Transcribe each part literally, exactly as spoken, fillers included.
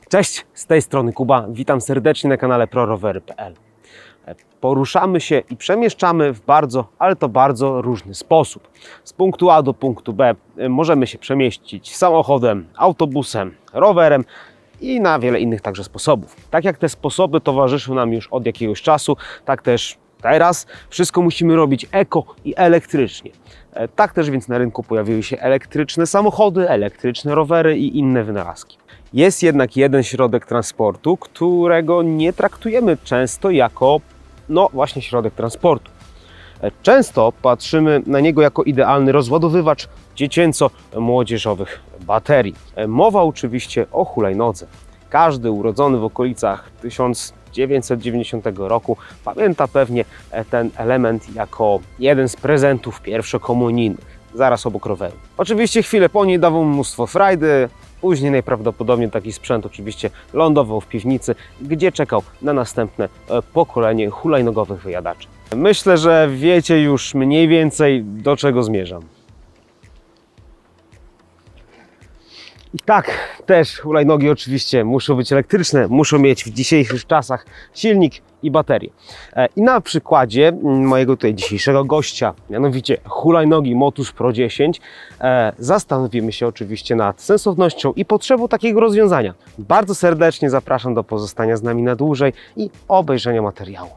Cześć, z tej strony Kuba, witam serdecznie na kanale prorowery kropka p l. Poruszamy się i przemieszczamy w bardzo, ale to bardzo różny sposób. Z punktu A do punktu B możemy się przemieścić samochodem, autobusem, rowerem i na wiele innych także sposobów. Tak jak te sposoby towarzyszą nam już od jakiegoś czasu, tak też teraz wszystko musimy robić eko i elektrycznie. Tak też więc na rynku pojawiły się elektryczne samochody, elektryczne rowery i inne wynalazki. Jest jednak jeden środek transportu, którego nie traktujemy często jako, no właśnie, środek transportu. Często patrzymy na niego jako idealny rozładowywacz dziecięco-młodzieżowych baterii. Mowa oczywiście o hulajnodze. Każdy urodzony w okolicach tysiąc dziewięćset dziewięćdziesiątego roku pamięta pewnie ten element jako jeden z prezentów pierwszokomunijnych, zaraz obok roweru. Oczywiście chwilę po niej dawał mnóstwo frajdy, później najprawdopodobniej taki sprzęt oczywiście lądował w piwnicy, gdzie czekał na następne pokolenie hulajnogowych wyjadaczy. Myślę, że wiecie już mniej więcej, do czego zmierzam. I tak, też hulajnogi oczywiście muszą być elektryczne, muszą mieć w dzisiejszych czasach silnik i baterię. I na przykładzie mojego tutaj dzisiejszego gościa, mianowicie hulajnogi Motus Pro dziesięć, zastanowimy się oczywiście nad sensownością i potrzebą takiego rozwiązania. Bardzo serdecznie zapraszam do pozostania z nami na dłużej i obejrzenia materiału.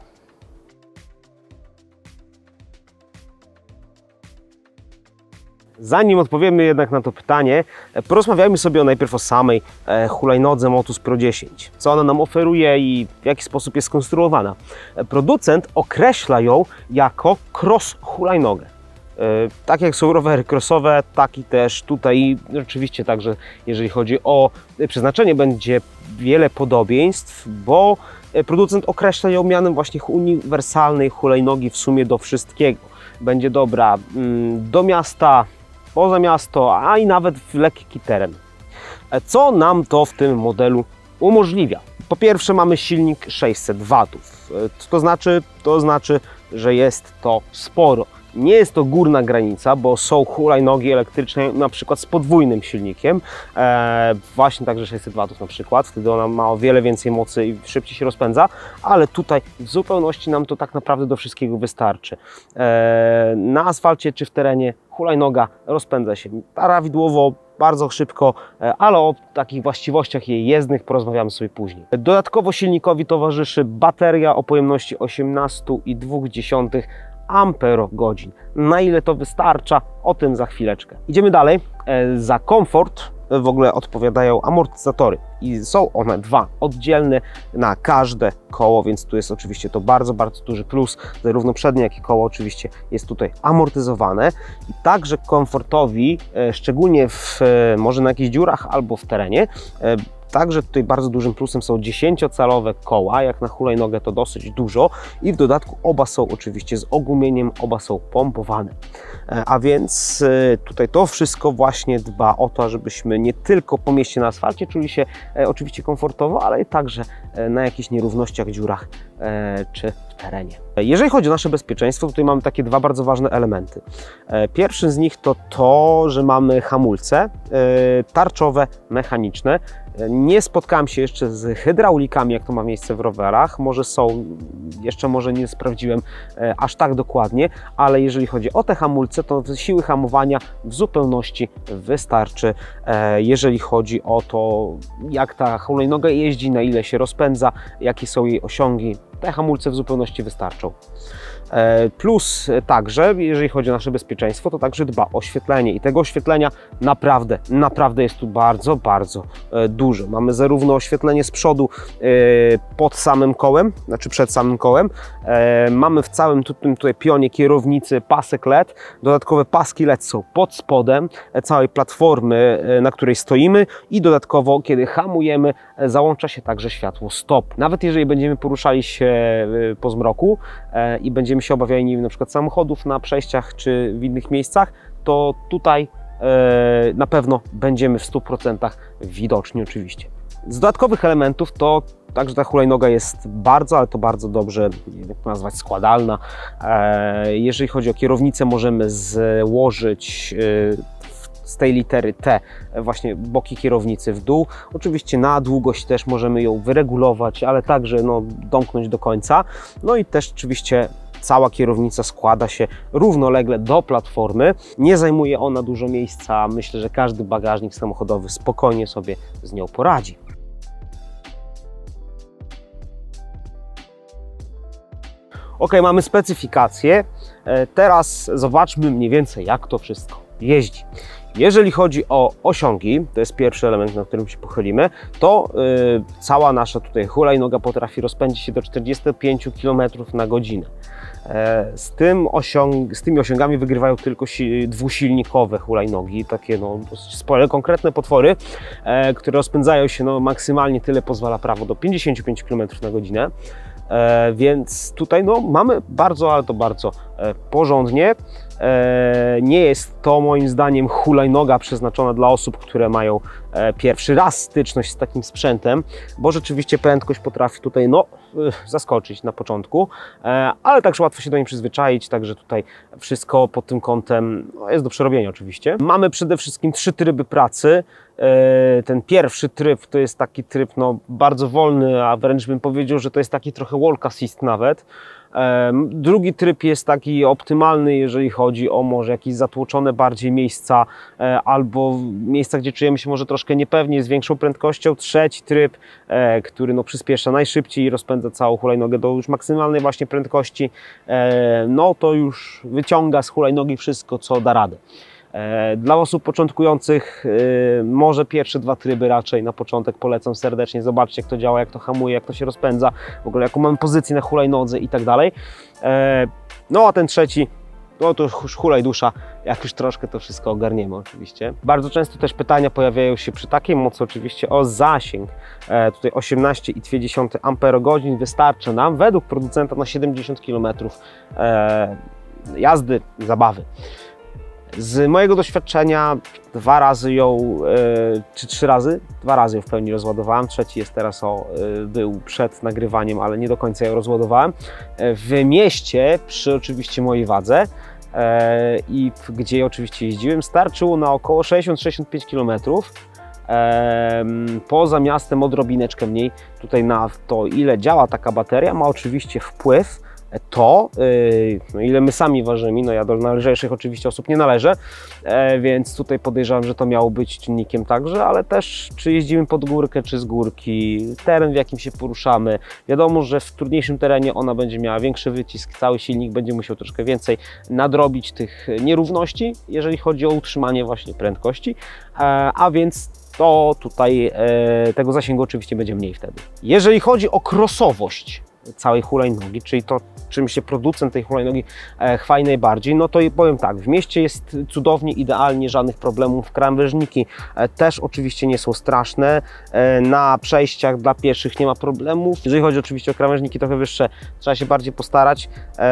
Zanim odpowiemy jednak na to pytanie, porozmawiajmy sobie najpierw o samej hulajnodze Motus Pro dziesięć. Co ona nam oferuje i w jaki sposób jest skonstruowana. Producent określa ją jako cross hulajnogę. Tak jak są rowery crossowe, tak i też tutaj oczywiście także jeżeli chodzi o przeznaczenie będzie wiele podobieństw, bo producent określa ją mianem właśnie uniwersalnej hulajnogi w sumie do wszystkiego. Będzie dobra do miasta, poza miasto, a i nawet w lekki teren. Co nam to w tym modelu umożliwia? Po pierwsze mamy silnik sześćset watów. Co to znaczy? To znaczy, że jest to sporo. Nie jest to górna granica, bo są hulajnogi elektryczne na przykład z podwójnym silnikiem, e, właśnie także sześćset watów na przykład, wtedy ona ma o wiele więcej mocy i szybciej się rozpędza, ale tutaj w zupełności nam to tak naprawdę do wszystkiego wystarczy. E, na asfalcie czy w terenie hulajnoga rozpędza się prawidłowo, bardzo szybko, ale o takich właściwościach jej jezdnych porozmawiamy sobie później. Dodatkowo silnikowi towarzyszy bateria o pojemności osiemnaście i dwie dziesiąte amperogodzin. Na ile to wystarcza, o tym za chwileczkę. Idziemy dalej. Za komfort w ogóle odpowiadają amortyzatory i są one dwa oddzielne na każde koło, więc tu jest oczywiście to bardzo, bardzo duży plus. Zarówno przednie, jak i koło oczywiście jest tutaj amortyzowane i także komfortowi, szczególnie w może na jakichś dziurach albo w terenie. Także tutaj bardzo dużym plusem są dziesięciocalowe koła, jak na hulajnogę to dosyć dużo i w dodatku oba są oczywiście z ogumieniem, oba są pompowane. A więc tutaj to wszystko właśnie dba o to, żebyśmy nie tylko po mieście na asfalcie czuli się oczywiście komfortowo, ale i także na jakichś nierównościach, dziurach czy w terenie. Jeżeli chodzi o nasze bezpieczeństwo, tutaj mamy takie dwa bardzo ważne elementy. Pierwszy z nich to to, że mamy hamulce tarczowe, mechaniczne. Nie spotkałem się jeszcze z hydraulikami, jak to ma miejsce w rowerach. Może są, jeszcze może nie sprawdziłem aż tak dokładnie, ale jeżeli chodzi o te hamulce, to siły hamowania w zupełności wystarczy. Jeżeli chodzi o to, jak ta hulajnoga jeździ, na ile się rozpędza, jakie są jej osiągi, te hamulce w zupełności wystarczą. Plus także, jeżeli chodzi o nasze bezpieczeństwo, to także dba o oświetlenie i tego oświetlenia naprawdę, naprawdę jest tu bardzo, bardzo dużo. Mamy zarówno oświetlenie z przodu pod samym kołem, znaczy przed samym kołem, mamy w całym tutaj, tutaj pionie kierownicy pasek L E D, dodatkowe paski L E D są pod spodem całej platformy, na której stoimy i dodatkowo, kiedy hamujemy, załącza się także światło stop. Nawet jeżeli będziemy poruszali się po zmroku i będziemy się obawiali, nie wiem, na przykład samochodów na przejściach czy w innych miejscach, to tutaj e, na pewno będziemy w stu procentach widoczni oczywiście. Z dodatkowych elementów to także ta hulajnoga jest bardzo, ale to bardzo dobrze, nie wiem jak to nazwać, składalna. E, jeżeli chodzi o kierownicę, możemy złożyć e, z tej litery T właśnie boki kierownicy w dół. Oczywiście na długość też możemy ją wyregulować, ale także no, domknąć do końca. No i też oczywiście cała kierownica składa się równolegle do platformy. Nie zajmuje ona dużo miejsca. Myślę, że każdy bagażnik samochodowy spokojnie sobie z nią poradzi. Ok, mamy specyfikację. Teraz zobaczmy mniej więcej, jak to wszystko jeździ. Jeżeli chodzi o osiągi, to jest pierwszy element, na którym się pochylimy, to yy, cała nasza tutaj hulajnoga potrafi rozpędzić się do czterdziestu pięciu kilometrów na godzinę. E, z, tym osiąg, z tymi osiągami wygrywają tylko si, dwusilnikowe hulajnogi, takie no, dosyć spore, konkretne potwory, e, które rozpędzają się no, maksymalnie tyle pozwala prawo do pięćdziesięciu pięciu kilometrów na godzinę. E, więc tutaj no, mamy bardzo, ale to bardzo e, porządnie. E, nie jest to moim zdaniem hulajnoga przeznaczona dla osób, które mają e, pierwszy raz styczność z takim sprzętem, bo rzeczywiście prędkość potrafi tutaj no, e, zaskoczyć na początku, e, ale także łatwo się do niej przyzwyczaić, także tutaj wszystko pod tym kątem no, jest do przerobienia oczywiście. Mamy przede wszystkim trzy tryby pracy. Ten pierwszy tryb to jest taki tryb no, bardzo wolny, a wręcz bym powiedział, że to jest taki trochę walk assist nawet. Drugi tryb jest taki optymalny, jeżeli chodzi o może jakieś zatłoczone bardziej miejsca albo miejsca, gdzie czujemy się może troszkę niepewnie z większą prędkością. Trzeci tryb, który no, przyspiesza najszybciej i rozpędza całą hulajnogę do już maksymalnej właśnie prędkości, no to już wyciąga z hulajnogi wszystko, co da radę. Dla osób początkujących może pierwsze dwa tryby raczej na początek polecam serdecznie. Zobaczcie, jak to działa, jak to hamuje, jak to się rozpędza, w ogóle jaką mamy pozycję na hulajnodze i tak dalej. No a ten trzeci, no to już hulaj dusza, jak już troszkę to wszystko ogarniemy oczywiście. Bardzo często też pytania pojawiają się przy takiej mocy oczywiście o zasięg. Tutaj osiemnaście i dwie dziesiąte amperogodzin wystarczy nam według producenta na siedemdziesiąt kilometrów jazdy, zabawy. Z mojego doświadczenia dwa razy ją, czy trzy razy, dwa razy ją w pełni rozładowałem. Trzeci jest teraz, o, był przed nagrywaniem, ale nie do końca ją rozładowałem. W mieście, przy oczywiście mojej wadze i gdzie oczywiście jeździłem, starczyło na około sześćdziesiąt do sześćdziesięciu pięciu kilometrów. Poza miastem odrobineczkę mniej. Tutaj na to, ile działa taka bateria, ma oczywiście wpływ to, no ile my sami ważymy, no ja do najlżejszych oczywiście osób nie należę, więc tutaj podejrzewam, że to miało być czynnikiem także, ale też czy jeździmy pod górkę, czy z górki, teren w jakim się poruszamy. Wiadomo, że w trudniejszym terenie ona będzie miała większy wycisk, cały silnik będzie musiał troszkę więcej nadrobić tych nierówności, jeżeli chodzi o utrzymanie właśnie prędkości, a więc to tutaj tego zasięgu oczywiście będzie mniej wtedy. Jeżeli chodzi o crossowość całej hulajnogi, czyli to, czym się producent tej hulajnogi chwali najbardziej, no to powiem tak, w mieście jest cudownie, idealnie, żadnych problemów. Krawężniki też oczywiście nie są straszne, na przejściach dla pieszych nie ma problemów. Jeżeli chodzi oczywiście o krawężniki trochę wyższe, trzeba się bardziej postarać,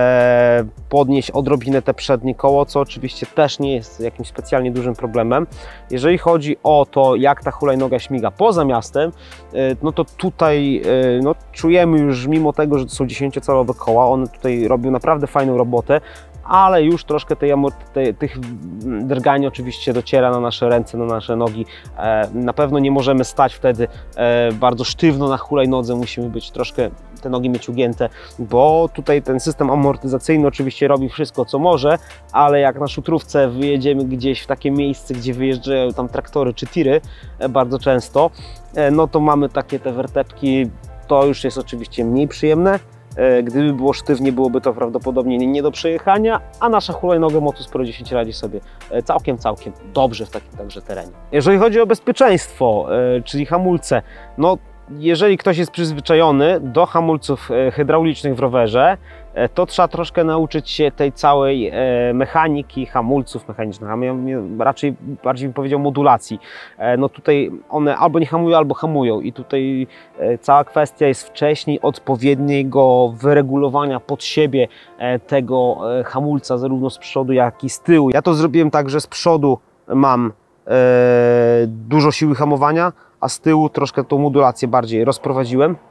podnieść odrobinę te przednie koło, co oczywiście też nie jest jakimś specjalnie dużym problemem. Jeżeli chodzi o to, jak ta hulajnoga śmiga poza miastem, no to tutaj no, czujemy już, mimo tego, że to są dziesięciocalowe koła, one tutaj robią naprawdę fajną robotę, ale już troszkę tej, tej, tych drgań oczywiście dociera na nasze ręce, na nasze nogi. Na pewno nie możemy stać wtedy bardzo sztywno na hulajnodze, musimy być troszkę, te nogi mieć ugięte, bo tutaj ten system amortyzacyjny oczywiście robi wszystko, co może, ale jak na szutrówce wyjedziemy gdzieś w takie miejsce, gdzie wyjeżdżają tam traktory czy tiry bardzo często, no to mamy takie te wertepki. To już jest oczywiście mniej przyjemne. Gdyby było sztywnie, byłoby to prawdopodobnie nie do przejechania, a nasza hulajnoga Motus Pro dziesięć radzi sobie całkiem, całkiem dobrze w takim także terenie. Jeżeli chodzi o bezpieczeństwo, czyli hamulce, no jeżeli ktoś jest przyzwyczajony do hamulców hydraulicznych w rowerze, to trzeba troszkę nauczyć się tej całej mechaniki hamulców mechanicznych, a raczej bardziej bym powiedział modulacji. No tutaj one albo nie hamują, albo hamują i tutaj cała kwestia jest wcześniej odpowiedniego wyregulowania pod siebie tego hamulca zarówno z przodu, jak i z tyłu. Ja to zrobiłem tak, że z przodu mam dużo siły hamowania, a z tyłu troszkę tą modulację bardziej rozprowadziłem.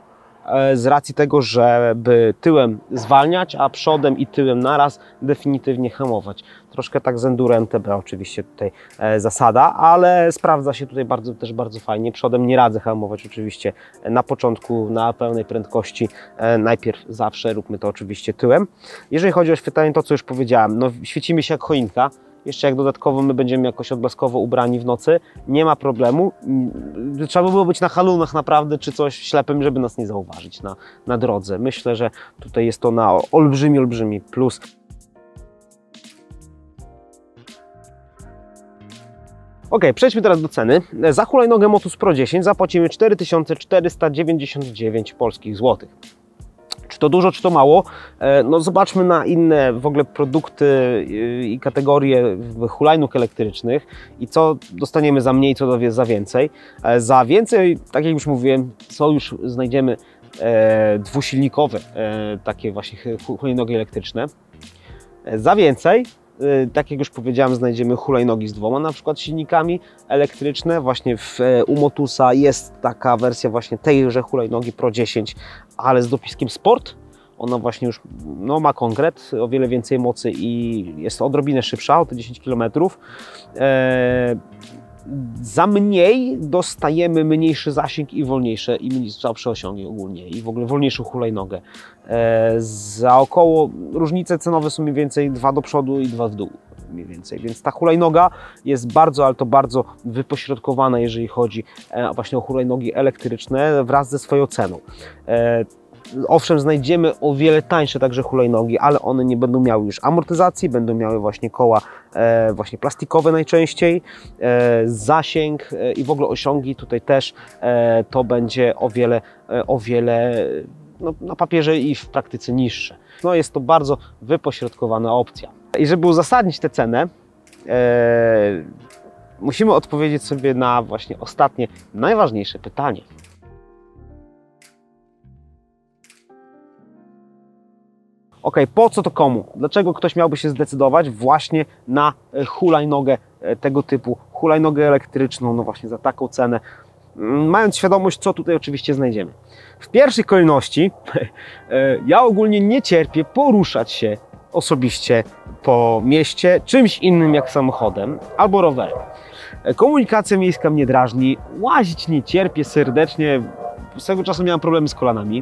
z racji tego, żeby tyłem zwalniać, a przodem i tyłem naraz definitywnie hamować. Troszkę tak z Enduro M T B oczywiście tutaj zasada, ale sprawdza się tutaj bardzo, też bardzo fajnie. Przodem nie radzę hamować oczywiście na początku, na pełnej prędkości. Najpierw zawsze róbmy to oczywiście tyłem. Jeżeli chodzi o świetlenie, to co już powiedziałem, no świecimy się jak choinka. Jeszcze jak dodatkowo my będziemy jakoś odblaskowo ubrani w nocy, nie ma problemu. Trzeba by było być na halunach naprawdę, czy coś ślepym, żeby nas nie zauważyć na, na drodze. Myślę, że tutaj jest to na olbrzymi, olbrzymi plus. Ok, przejdźmy teraz do ceny. Za hulajnogę Motus Pro dziesięć zapłacimy cztery tysiące czterysta dziewięćdziesiąt dziewięć polskich złotych. Czy to dużo, czy to mało? No zobaczmy na inne w ogóle produkty i kategorie hulajnóg elektrycznych i co dostaniemy za mniej, co za więcej. Za więcej, tak jak już mówiłem, co już znajdziemy e, dwusilnikowe e, takie właśnie hulajnogi elektryczne. Za więcej, tak jak już powiedziałem, znajdziemy hulajnogi z dwoma na przykład silnikami elektryczne. Właśnie w, u Motusa jest taka wersja właśnie tejże hulajnogi Pro dziesięć, ale z dopiskiem Sport. Ona właśnie już no, ma konkret, o wiele więcej mocy i jest odrobinę szybsza, o te dziesięć kilometrów. Eee, za mniej dostajemy mniejszy zasięg i wolniejsze, i słabsze osiągi ogólnie, i w ogóle wolniejszą hulajnogę. Eee, za około, różnice cenowe są mniej więcej dwa do przodu i dwa w dół. Mniej więcej. Więc ta hulajnoga jest bardzo, ale to bardzo wypośrodkowana, jeżeli chodzi e, właśnie o hulajnogi elektryczne wraz ze swoją ceną. E, Owszem, znajdziemy o wiele tańsze także hulajnogi, ale one nie będą miały już amortyzacji, będą miały właśnie koła e, właśnie plastikowe najczęściej, e, zasięg e, i w ogóle osiągi tutaj też e, to będzie o wiele, e, o wiele no, na papierze i w praktyce niższe. No jest to bardzo wypośrodkowana opcja. I żeby uzasadnić tę cenę, e, musimy odpowiedzieć sobie na właśnie ostatnie, najważniejsze pytanie. Ok, po co to komu? Dlaczego ktoś miałby się zdecydować właśnie na hulajnogę tego typu, hulajnogę elektryczną, no właśnie za taką cenę, mając świadomość, co tutaj oczywiście znajdziemy. W pierwszej kolejności ja ogólnie nie cierpię poruszać się osobiście po mieście czymś innym jak samochodem albo rowerem. Komunikacja miejska mnie drażni, łazić nie cierpię serdecznie, swego czasu miałem problemy z kolanami,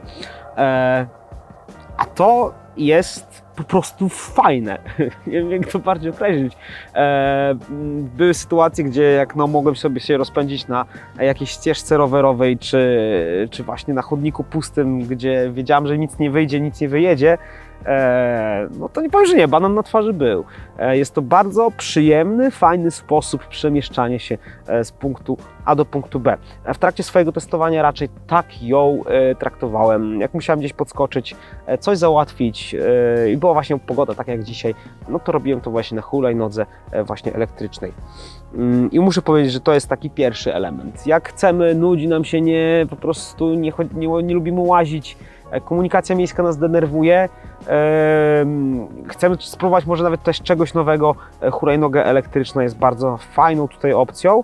a to jest po prostu fajne. Nie wiem, jak to bardziej określić. E, były sytuacje, gdzie jak no, mogłem sobie się rozpędzić na jakiejś ścieżce rowerowej, czy, czy właśnie na chodniku pustym, gdzie wiedziałem, że nic nie wyjdzie, nic nie wyjedzie, e, no to nie powiem, że nie, banan na twarzy był. E, jest to bardzo przyjemny, fajny sposób przemieszczania się z punktu A do punktu B. W trakcie swojego testowania raczej tak ją e, traktowałem. Jak musiałem gdzieś podskoczyć, e, coś załatwić e, i była właśnie pogoda taka jak dzisiaj, no to robiłem to właśnie na hulajnodze e, właśnie elektrycznej. Mm, I muszę powiedzieć, że to jest taki pierwszy element. Jak chcemy, nudzi nam się, nie po prostu nie, nie, nie lubimy łazić, e, komunikacja miejska nas denerwuje, e, chcemy spróbować może nawet też czegoś nowego, e, hulajnoga elektryczna jest bardzo fajną tutaj opcją.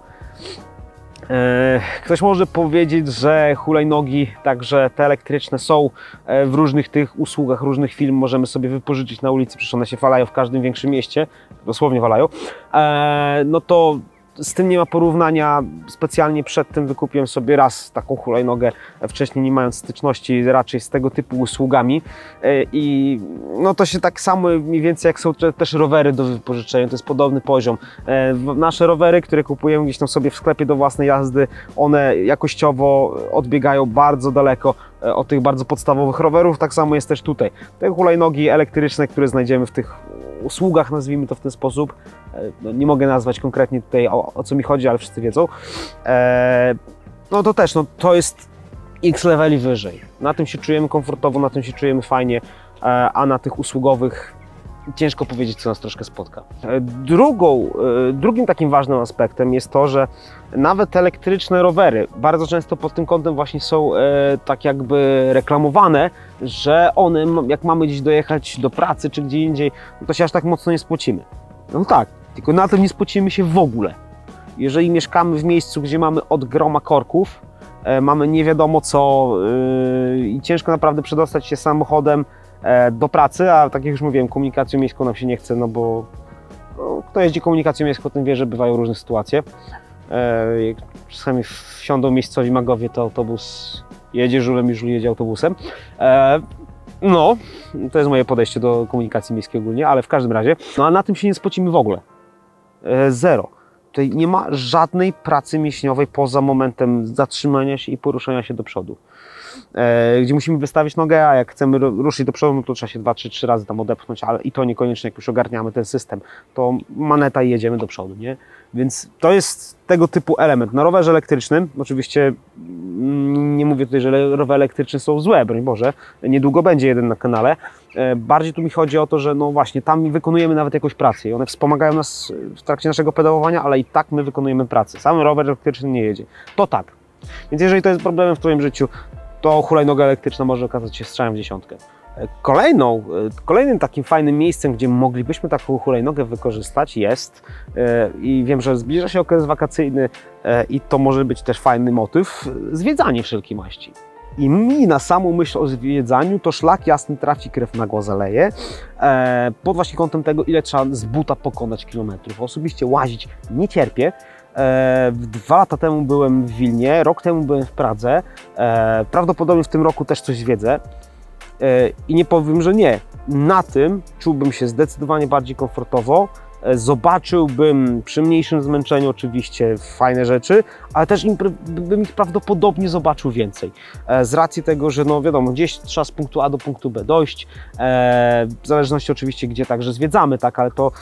Ktoś może powiedzieć, że hulajnogi, także te elektryczne, są w różnych tych usługach, różnych firm, możemy sobie wypożyczyć na ulicy, przecież one się walają w każdym większym mieście, dosłownie walają, no to z tym nie ma porównania. Specjalnie przed tym wykupiłem sobie raz taką hulajnogę, wcześniej nie mając styczności raczej z tego typu usługami i no to się tak samo mniej więcej jak są też rowery do wypożyczenia, to jest podobny poziom. Nasze rowery, które kupujemy gdzieś tam sobie w sklepie do własnej jazdy, one jakościowo odbiegają bardzo daleko od tych bardzo podstawowych rowerów, tak samo jest też tutaj. Te hulajnogi elektryczne, które znajdziemy w tych usługach, nazwijmy to w ten sposób, no, nie mogę nazwać konkretnie tutaj o, o co mi chodzi, ale wszyscy wiedzą, e, no to też, no, to jest X leveli wyżej. Na tym się czujemy komfortowo, na tym się czujemy fajnie, e, a na tych usługowych ciężko powiedzieć, co nas troszkę spotka. E, drugą, e, drugim takim ważnym aspektem jest to, że nawet elektryczne rowery bardzo często pod tym kątem właśnie są e, tak jakby reklamowane, że one, jak mamy gdzieś dojechać do pracy czy gdzie indziej, no to się aż tak mocno nie spocimy. No tak, tylko na tym nie spocimy się w ogóle. Jeżeli mieszkamy w miejscu, gdzie mamy od groma korków, mamy nie wiadomo co i ciężko naprawdę przedostać się samochodem do pracy, a tak jak już mówiłem, komunikacją miejską nam się nie chce, no bo no, kto jeździ komunikacją miejską, ten wie, że bywają różne sytuacje. Jak czasami wsiądą miejscowi magowie, to autobus jedzie żulem i żul jedzie autobusem. No, to jest moje podejście do komunikacji miejskiej ogólnie, ale w każdym razie, no a na tym się nie spocimy w ogóle. Zero. Tutaj nie ma żadnej pracy mięśniowej poza momentem zatrzymania się i poruszania się do przodu. E, gdzie musimy wystawić nogę, a jak chcemy ruszyć do przodu, no to trzeba się dwa, trzy, trzy razy tam odepchnąć, ale i to niekoniecznie, jak już ogarniamy ten system, to maneta i jedziemy do przodu, nie? Więc to jest tego typu element. Na rowerze elektrycznym, oczywiście nie mówię tutaj, że rowery elektryczne są złe, broń Boże, niedługo będzie jeden na kanale. E, bardziej tu mi chodzi o to, że no właśnie tam wykonujemy nawet jakąś pracę i one wspomagają nas w trakcie naszego pedałowania, ale i tak my wykonujemy pracę. Sam rower elektryczny nie jedzie. To tak. Więc jeżeli to jest problemem w Twoim życiu, to hulajnoga elektryczna może okazać się strzałem w dziesiątkę. Kolejną, kolejnym takim fajnym miejscem, gdzie moglibyśmy taką hulajnogę wykorzystać jest, i wiem, że zbliża się okres wakacyjny i to może być też fajny motyw, zwiedzanie wszelkiej maści. I mi na samą myśl o zwiedzaniu to szlak jasny trafi, krew nagła zaleje, pod właśnie kątem tego, ile trzeba z buta pokonać kilometrów. Osobiście łazić nie cierpię. Dwa lata temu byłem w Wilnie, rok temu byłem w Pradze, prawdopodobnie w tym roku też coś zwiedzę i nie powiem, że nie. Na tym czułbym się zdecydowanie bardziej komfortowo, zobaczyłbym przy mniejszym zmęczeniu oczywiście fajne rzeczy, ale też bym ich prawdopodobnie zobaczył więcej. Z racji tego, że no wiadomo, gdzieś trzeba z punktu A do punktu B dojść, w zależności oczywiście gdzie także zwiedzamy, tak, ale to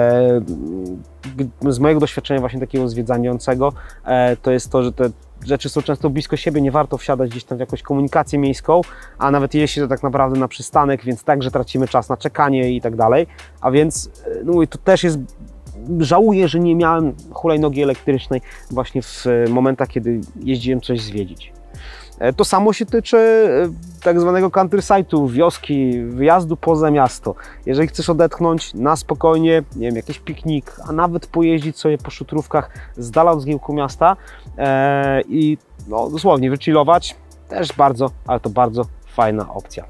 z mojego doświadczenia właśnie takiego zwiedzającego to jest to, że te rzeczy są często blisko siebie, nie warto wsiadać gdzieś tam w jakąś komunikację miejską, a nawet jeździ to tak naprawdę na przystanek, więc także tracimy czas na czekanie i tak dalej. A więc no i to też jest, żałuję, że nie miałem hulajnogi elektrycznej właśnie w momentach, kiedy jeździłem coś zwiedzić. To samo się tyczy tak zwanego countryside'u, wioski, wyjazdu poza miasto. Jeżeli chcesz odetchnąć na spokojnie, nie wiem, jakiś piknik, a nawet pojeździć sobie po szutrówkach z dala od zgiełku miasta e, i no, dosłownie wychillować, też bardzo, ale to bardzo fajna opcja.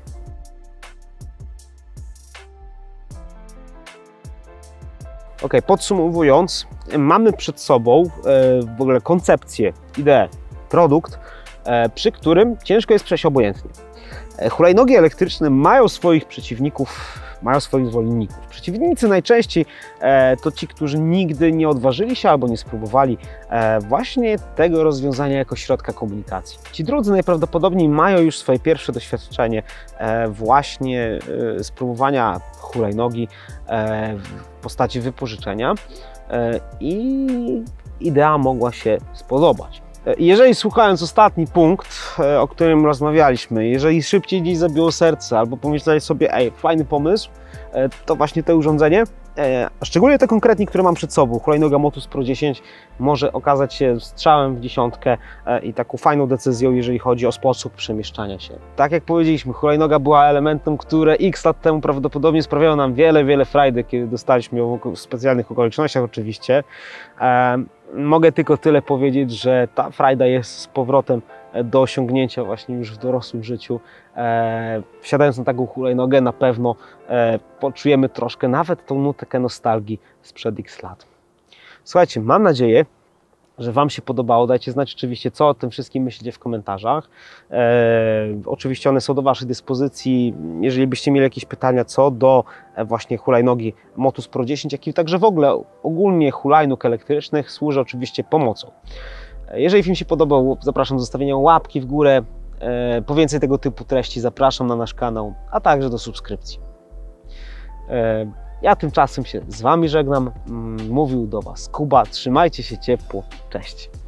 Ok, podsumowując, mamy przed sobą e, w ogóle koncepcję, ideę, produkt, przy którym ciężko jest przejść obojętnie. Hulajnogi elektryczne mają swoich przeciwników, mają swoich zwolenników. Przeciwnicy najczęściej to ci, którzy nigdy nie odważyli się albo nie spróbowali właśnie tego rozwiązania jako środka komunikacji. Ci drudzy najprawdopodobniej mają już swoje pierwsze doświadczenie właśnie spróbowania hulajnogi w postaci wypożyczenia i idea mogła się spodobać. Jeżeli słuchając ostatni punkt, o którym rozmawialiśmy, jeżeli szybciej dziś zabiło serce albo pomyśleli sobie, ej, fajny pomysł, to właśnie to urządzenie, a szczególnie te konkretnie, które mam przed sobą, hulajnoga Motus Pro dziesięć może okazać się strzałem w dziesiątkę i taką fajną decyzją, jeżeli chodzi o sposób przemieszczania się. Tak jak powiedzieliśmy, hulajnoga była elementem, które x lat temu prawdopodobnie sprawiało nam wiele, wiele frajdy, kiedy dostaliśmy ją w specjalnych okolicznościach oczywiście. Mogę tylko tyle powiedzieć, że ta frajda jest z powrotem do osiągnięcia właśnie już w dorosłym życiu. E, wsiadając na taką hulajnogę na pewno e, poczujemy troszkę nawet tą nutkę nostalgii sprzed x lat. Słuchajcie, mam nadzieję, że Wam się podobało. Dajcie znać oczywiście, co o tym wszystkim myślicie w komentarzach. E, oczywiście one są do Waszej dyspozycji, jeżeli byście mieli jakieś pytania co do e, właśnie hulajnogi Motus Pro dziesięć, jak i także w ogóle ogólnie hulajnóg elektrycznych, służę oczywiście pomocą. E, jeżeli film się podobał, zapraszam do zostawienia łapki w górę. E, po więcej tego typu treści zapraszam na nasz kanał, a także do subskrypcji. E, Ja tymczasem się z Wami żegnam. Mówił do Was Kuba. Trzymajcie się ciepło. Cześć.